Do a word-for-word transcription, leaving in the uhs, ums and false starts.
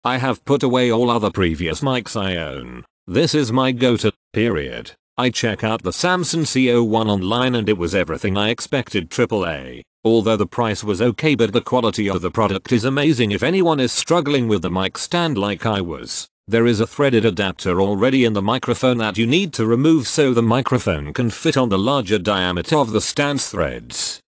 I have put away all other previous mics I own. This is my go-to, period. I check out the Samson C zero one online and it was everything I expected. triple A. Although the price was okay, but the quality of the product is amazing if anyone is struggling with the mic stand like I was. There is a threaded adapter already in the microphone that you need to remove so the microphone can fit on the larger diameter of the stand's threads.